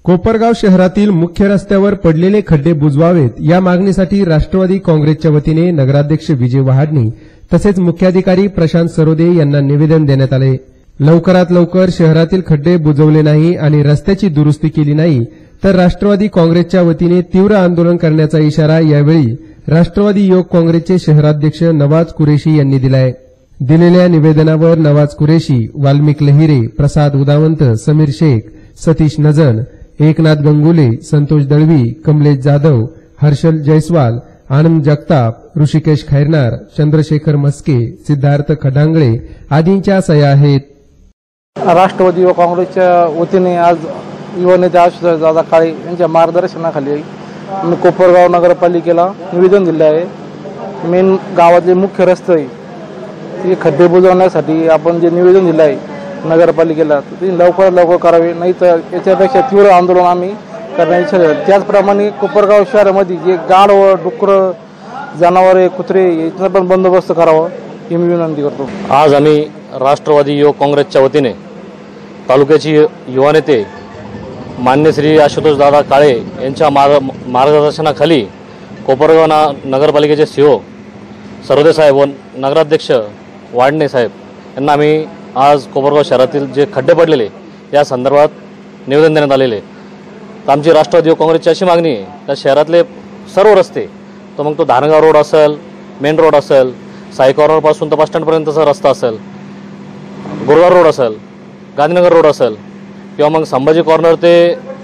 कोपरगाव शहरातील मुख्य रस्त्यावर पडलेले खड्डे बुजवावेत या मागणीसाठी राष्ट्रवादी काँग्रेसच्या वतीने नगराध्यक्ष विजय वहाडणी तसेच मुख्याधिकारी प्रशांत सरोदे यांना निवेदन देण्यात आले। लवकरात लवकर शहरातील खड्डे बुजवले नाही आणि रस्त्याची दुरुस्ती केली नाही तर राष्ट्रवादी काँग्रेसच्या वतीने तीव्र आंदोलन करण्याचा इशारा यावेळी राष्ट्रवादी युवक काँग्रेसचे शहराध्यक्ष नवाज कुरेशी यांनी दिलाय। दिलेल्या निवेदनावर नवाज कुरेशी, वाल्मिक लहिरे, प्रसाद उदावंत, समीर शेख, सतीश नजन, एकनाथ गंगुले, संतोष दळवी, कमलेश जाधव, हर्षल जयस्वाल, आनंद जगताप, ऋषिकेश खैरनार, चंद्रशेखर मस्के, सिद्धार्थ खडांगळे आदींच्या सह्या आहेत। राष्ट्रवादी व काँग्रेसच्या वतीने आज युवा नेते आशुतोषदादा काळे यांच्या मार्गदर्शनाखाली मी कोपरगाव नगरपालिकेला निवेदन दिले आहे। मेन गावातले मुख्य रस्ते हे खड्डे बुजवण्यासाठी आपण जे निवेदन दिले आहे नगरपालिकेला ते लवकरात लवकर करावे, नाही तर याच्यापेक्षा तीव्र आंदोलन आम्ही करण्याची इच्छा आहे। त्याचप्रमाणे कोपरगाव शहरामध्ये जे गाढ व डुक्कर, जनावरे, कुत्रे याचा पण बंदोबस्त करावा ही मी विनंती करतो। आज आम्ही राष्ट्रवादी युवक काँग्रेसच्या वतीने तालुक्याची युवा नेते मान्य श्री आशुतोषदादा काळे यांच्या मार्गदर्शनाखाली कोपरगाव नगरपालिकेचे सीओ सरोदे साहेब व नगराध्यक्ष वाडणे साहेब यांना आम्ही आज कोपरगाव शहरातील जे खड्डे पडलेले या संदर्भात निवेदन देण्यात आलेले। तर आमची राष्ट्रवादी युवक काँग्रेसची अशी मागणी आहे त्या शहरातले सर्व रस्ते, तो मग तो धारणगाव रोड असेल, मेन रोड असेल, साई कॉर्नरपासून तर बस स्टँडपर्यंतचा रस्ता असेल, गुरुवार रोड असेल, गांधीनगर रोड असेल किंवा मग संभाजी कॉर्नर ते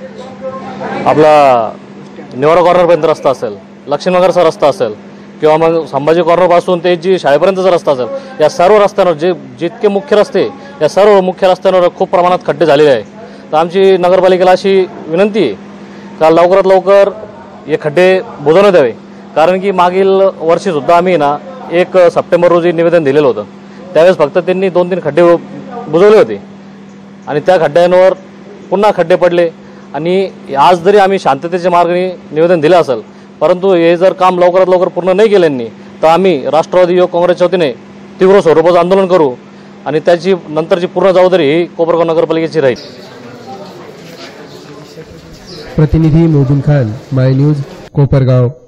आपला नेवारा कॉर्नरपर्यंत रस्ता असेल, लक्ष्मीनगरचा रस्ता असेल किंवा मग संभाजी कॉर्नरपासून ते जी शाळेपर्यंतचा रस्ता असेल, या सर्व रस्त्यांवर जितके मुख्य रस्ते या सर्व मुख्य रस्त्यांवर खूप प्रमाणात खड्डे झालेले आहे। तर आमची नगरपालिकेला अशी विनंती आहे का लवकरात लवकर हे खड्डे बुजवण्यात यावे, कारण की मागील वर्षीसुद्धा आम्ही 1 सप्टेंबर रोजी निवेदन दिलेलं होतं। त्यावेळेस फक्त त्यांनी 2-3 खड्डे बुजवले होते आणि त्या खड्ड्यांवर पुन्हा खड्डे पडले आणि आज जरी आम्ही शांततेच्या मार्गाने निवेदन दिलं असेल परंतु हे जर काम लवकरात लवकर पूर्ण नाही केल्यांनी तर आम्ही राष्ट्रवादी युवक काँग्रेसच्या वतीने तीव्र स्वरूपाचं आंदोलन करू आणि त्याची नंतरची पूर्ण जबाबदारी ही कोपरगाव नगरपालिकेची राहील। प्रतिनिधी मोबिन खान, माय न्यूज, कोपरगाव।